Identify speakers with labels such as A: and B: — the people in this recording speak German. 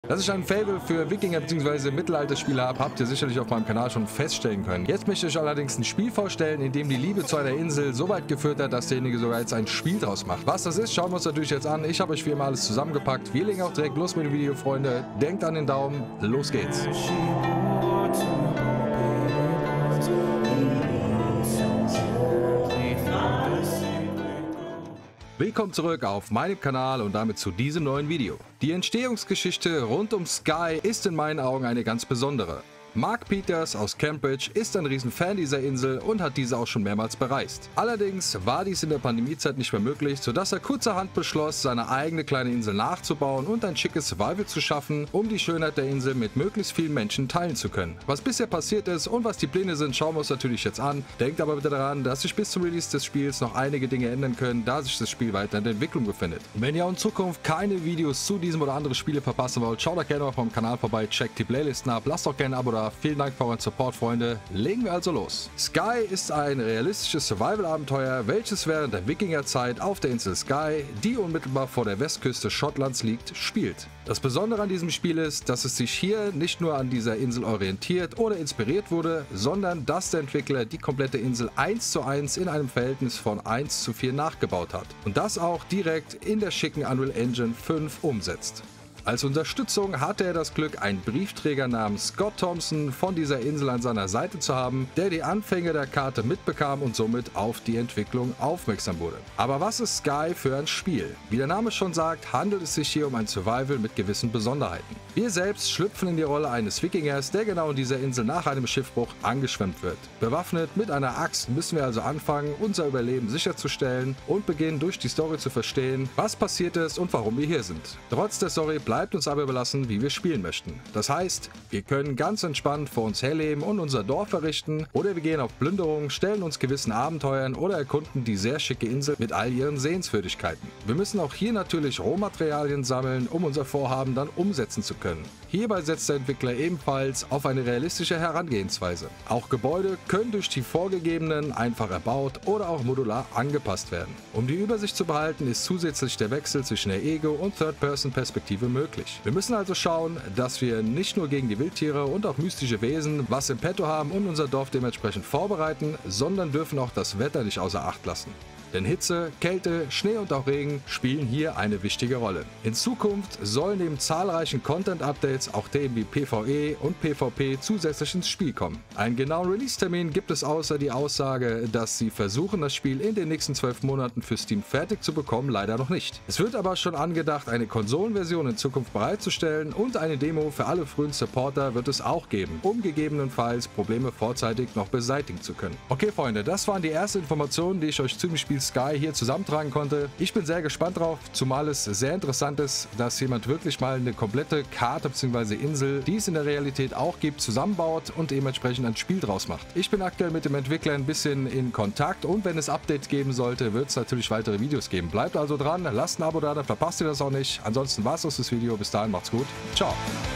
A: Dass ich ein Faible für Wikinger bzw. Mittelalterspiele habe, habt ihr sicherlich auf meinem Kanal schon feststellen können. Jetzt möchte ich euch allerdings ein Spiel vorstellen, in dem die Liebe zu einer Insel so weit geführt hat, dass derjenige sogar jetzt ein Spiel draus macht. Was das ist, schauen wir uns natürlich jetzt an. Ich habe euch wie immer alles zusammengepackt. Wir legen auch direkt los mit dem Video, Freunde. Denkt an den Daumen, los geht's. Willkommen zurück auf meinem Kanal und damit zu diesem neuen Video. Die Entstehungsgeschichte rund um Sky ist in meinen Augen eine ganz besondere. Mark Peters aus Cambridge ist ein Riesenfan dieser Insel und hat diese auch schon mehrmals bereist. Allerdings war dies in der Pandemiezeit nicht mehr möglich, sodass er kurzerhand beschloss, seine eigene kleine Insel nachzubauen und ein schickes Survival zu schaffen, um die Schönheit der Insel mit möglichst vielen Menschen teilen zu können. Was bisher passiert ist und was die Pläne sind, schauen wir uns natürlich jetzt an. Denkt aber bitte daran, dass sich bis zum Release des Spiels noch einige Dinge ändern können, da sich das Spiel weiter in der Entwicklung befindet. Wenn ihr auch in Zukunft keine Videos zu diesem oder anderen Spiele verpassen wollt, schaut doch gerne auf meinem Kanal vorbei, checkt die Playlisten ab, lasst doch gerne ein Abo da. Vielen Dank für euren Support, Freunde. Legen wir also los. Sky ist ein realistisches Survival-Abenteuer, welches während der Wikingerzeit auf der Insel Sky, die unmittelbar vor der Westküste Schottlands liegt, spielt. Das Besondere an diesem Spiel ist, dass es sich hier nicht nur an dieser Insel orientiert oder inspiriert wurde, sondern dass der Entwickler die komplette Insel 1:1 in einem Verhältnis von 1:4 nachgebaut hat. Und das auch direkt in der schicken Unreal Engine 5 umsetzt. Als Unterstützung hatte er das Glück, einen Briefträger namens Scott Thompson von dieser Insel an seiner Seite zu haben, der die Anfänge der Karte mitbekam und somit auf die Entwicklung aufmerksam wurde. Aber was ist Sky für ein Spiel? Wie der Name schon sagt, handelt es sich hier um ein Survival mit gewissen Besonderheiten. Wir selbst schlüpfen in die Rolle eines Wikingers, der genau in dieser Insel nach einem Schiffbruch angeschwemmt wird. Bewaffnet mit einer Axt müssen wir also anfangen, unser Überleben sicherzustellen und beginnen durch die Story zu verstehen, was passiert ist und warum wir hier sind. Trotz der Story bleibt uns aber überlassen, wie wir spielen möchten. Das heißt, wir können ganz entspannt vor uns herleben und unser Dorf errichten, oder wir gehen auf Plünderung, stellen uns gewissen Abenteuern oder erkunden die sehr schicke Insel mit all ihren Sehenswürdigkeiten. Wir müssen auch hier natürlich Rohmaterialien sammeln, um unser Vorhaben dann umsetzen zu können. Hierbei setzt der Entwickler ebenfalls auf eine realistische Herangehensweise. Auch Gebäude können durch die vorgegebenen einfach erbaut oder auch modular angepasst werden. Um die Übersicht zu behalten, ist zusätzlich der Wechsel zwischen der Ego- und Third-Person-Perspektive möglich. Wir müssen also schauen, dass wir nicht nur gegen die Wildtiere und auch mystische Wesen was im Petto haben und unser Dorf dementsprechend vorbereiten, sondern dürfen auch das Wetter nicht außer Acht lassen. Denn Hitze, Kälte, Schnee und auch Regen spielen hier eine wichtige Rolle. In Zukunft sollen neben zahlreichen Content-Updates auch Themen wie PvE und PvP zusätzlich ins Spiel kommen. Einen genauen Release-Termin gibt es außer die Aussage, dass sie versuchen, das Spiel in den nächsten 12 Monaten für Steam fertig zu bekommen, leider noch nicht. Es wird aber schon angedacht, eine Konsolenversion in Zukunft bereitzustellen und eine Demo für alle frühen Supporter wird es auch geben, um gegebenenfalls Probleme vorzeitig noch beseitigen zu können. Okay, Freunde, das waren die ersten Informationen, die ich euch zu dem Spiel Sky hier zusammentragen konnte. Ich bin sehr gespannt drauf, zumal es sehr interessant ist, dass jemand wirklich mal eine komplette Karte bzw. Insel, die es in der Realität auch gibt, zusammenbaut und dementsprechend ein Spiel draus macht. Ich bin aktuell mit dem Entwickler ein bisschen in Kontakt und wenn es Updates geben sollte, wird es natürlich weitere Videos geben. Bleibt also dran, lasst ein Abo da, dann verpasst ihr das auch nicht. Ansonsten war es das Video. Bis dahin, macht's gut. Ciao.